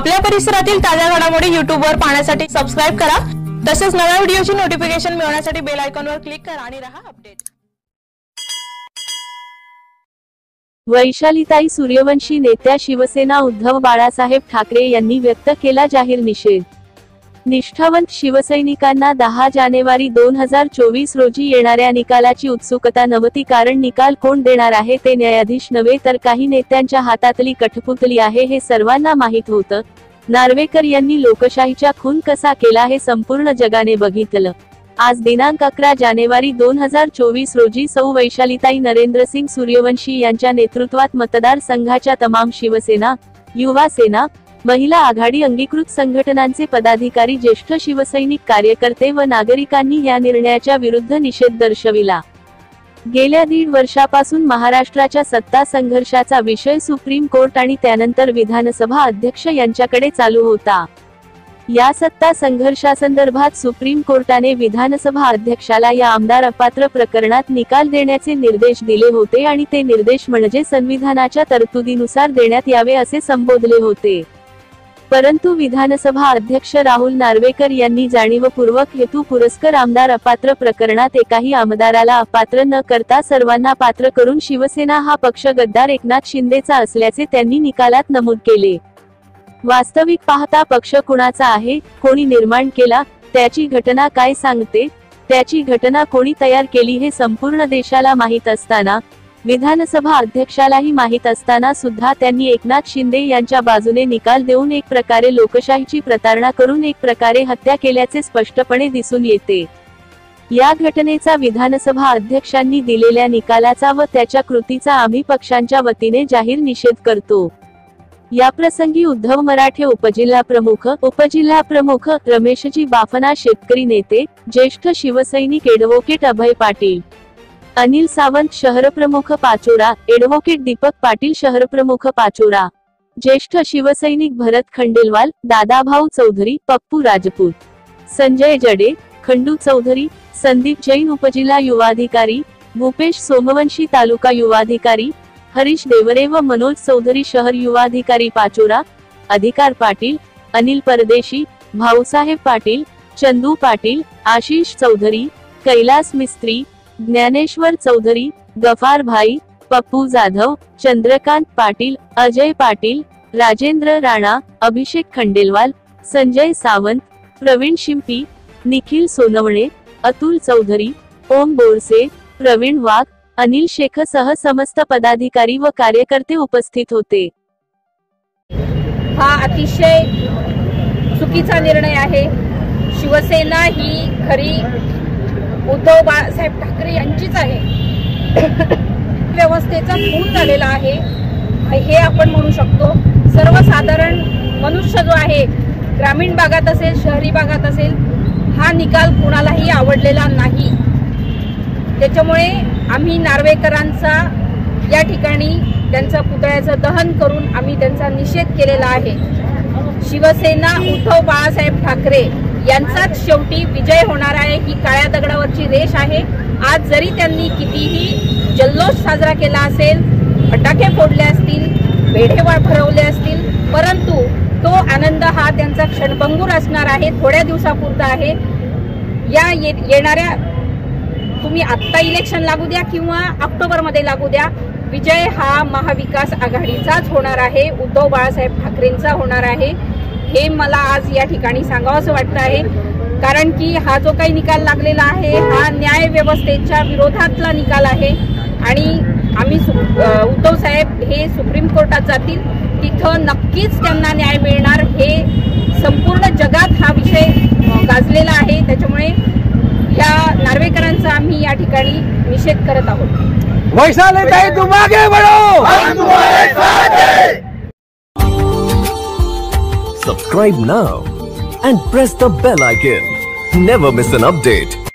आपल्या परिसरातील ताज्या घडामोडी YouTube वर पाहण्यासाठी सबस्क्राइब करा। तसेच नव्या व्हिडिओची नोटिफिकेशन मिळवण्यासाठी बेल आयकॉनवर क्लिक करा आणि रहा अपडेट। वैशालीताई सूर्यवंशी नेत्या शिवसेना उद्धव बाळासाहेब ठाकरे यांनी व्यक्त केला जाहीर निषेध। निष्ठावंत शिवसैनिकांना 10 जानेवारी 2024 रोजी येणाऱ्या निकालाची उत्सुकता नव्हती, कारण निकाल कोण देणार आहे ते न्यायाधीश नव्हे तर काही नेत्यांच्या हातातली कठपुतली आहे हे सर्वांना माहीत होतं। नार्वेकर यांनी लोकशाहीचा खून कसा केला हे संपूर्ण जगाने बघितलं। आज दिनांक 11 जानेवारी 2024 रोजी सौ वैशालीताई नरेंद्रसिंग सूर्यवंशी यांच्या नेतृत्वात मतदारसंघाच्या तमाम शिवसेना, युवा सेना, महिला आघाडी अंगीकृत संघटनांचे पदाधिकारी, ज्येष्ठ शिवसैनिक, कार्यकर्ते व नागरिकांनी या निर्णयाच्या विरुद्ध निषेध दर्शविला। गेल्या 1.5 वर्षापासून महाराष्ट्राच्या सत्ता संघर्षाचा विषय सुप्रीम कोर्ट आणि त्यानंतर विधानसभा अध्यक्ष यांच्याकडे चालू होता। या सत्ता संघर्षासंदर्भात सुप्रीम कोर्टाने विधानसभा अध्यक्षाला या आमदार अपात्र प्रकरणात निकाल देण्याचे निर्देश दिले होते आणि ते निर्देश म्हणजे संविधानाच्या तरतुदीनुसार देण्यात यावे असे संबोधले होते। परंतु विधानसभा अध्यक्ष राहुल नार्वेकर यांनी जाणीवपूर्वक हेतू पुरस्कर आमदार अपात्र प्रकरणात एकाही आमदाराला अपात्र न करता सर्वांना पात्र करून शिवसेना हा पक्ष गद्दार एकनाथ शिंदेचा असल्याचे त्यांनी निकालात नमूद केले। वास्तविक पाहता पक्ष कुणाचा आहे, कोणी निर्माण केला, त्याची घटना काय सांगते, त्याची घटना कोणी तयार केली हे संपूर्ण देशाला माहीत असताना, विधानसभा अध्यक्षालाही माहीत असताना सुद्धा त्यांनी एकनाथ शिंदे यांच्या बाजूने निकाल देऊन एक प्रकारे लोकशाहीची प्रतारणा करून एक प्रकारे हत्या केल्याचे स्पष्टपणे दिसून येते। या घटनेचा विधानसभा अध्यक्षांनी दिलेल्या निकालाचा व त्याच्या कृतीचा आम्ही पक्षांच्या वतीने जाहीर निषेध करतो। याप्रसंगी उद्धव मराठे उपजिल्हा प्रमुख रमेशजी बाफना, शेतकरी नेते, ज्येष्ठ शिवसैनिक ॲडव्होकेट अभय पाटील, अनिल सावंत, शहरप्रमुख पाचोरा, ॲडव्होकेट दीपक पाटील, शहरप्रमुख पाचोरा, ज्येष्ठ शिवसैनिक भरत खंडेलवाल, दादाभाऊ चौधरी, पप्पू राजपूत, संजय जडे, खंडू चौधरी, संदीप जैन, उपजिल्हा युवाधिकारी, भूपेश सोमवंशी, तालुका युवाधिकारी, हरीश देवरे व मनोज चौधरी, शहर युवाधिकारी पाचोरा, अधिकार पाटील, अनिल परदेशी, भाऊसाहेब पाटील, चंदू पाटील, आशिष चौधरी, कैलास मिस्त्री, ज्ञानेश्वर चौधरी, गफार भाई, पप्पू जाधव, चंद्रकांत पाटील, अजय पाटील, राजेंद्र राणा, अभिषेक खंडेलवाल, संजय सावंत, प्रवीण शिंपी, निखिल सोनवणे, अतुल चौधरी, ओम बोरसे, प्रवीण वाघ, अनिल शेख सह समस्त पदाधिकारी व कार्यकर्ते उपस्थित होते। हा अतिशय चुकीचा निर्णय आहे। शिवसेना ही खरी उद्धव बाळासाहेब ठाकरे यांचीच आहे। व्यवस्थेचा खून झालेला आहे हे आपण म्हणू शकतो। सर्वसाधारण मनुष्य जो आहे, ग्रामीण भागात असेल, शहरी भागात असेल, हा निकाल कुणालाही आवडलेला नाही। त्याच्यामुळे आम्ही नार्वेकरांचा या ठिकाणी त्यांच्या पुतळ्याचं दहन करून आम्ही त्यांचा निषेध केलेला आहे। शिवसेना उद्धव बाळासाहेब ठाकरे यांचाच शेवटी विजय होणार आहे, ही काळ्या दगडावरची रेष आहे। आज जरी त्यांनी कितीही जल्लोष साजरा केला असेल, फटाके फोडले असतील, बेढे भरवले असतील, परंतु तो आनंद हा त्यांचा क्षणभंगूर असणार आहे, थोड्या दिवसापुरता आहे। या येणाऱ्या तुम्ही आत्ता इलेक्शन लागू द्या किंवा ऑक्टोबरमध्ये लागू द्या, विजय हा महाविकास आघाडीचाच होणार आहे, उद्धव बाळासाहेब ठाकरेंचा होणार आहे। हे मला आज या ठिकाणी सांगावंसं वाटतं आहे, कारण की हा जो काही निकाल लागलेला आहे हा न्याय व्यवस्थेच्या विरोधातला निकाल आहे आणि आम्ही उद्धव साहेब हे सुप्रीम कोर्टात जातील, तिथं नक्कीच त्यांना न्याय मिळणार। हे संपूर्ण जगात हा विषय गाजलेला आहे। त्याच्यामुळे या नार्वेकरांचा आम्ही या ठिकाणी निषेध करत आहोत। वैशालीताई तुम आगे बढ़ो, हम तुम्हारे साथ हैं। Subscribe now and press the bell icon. Never miss an update.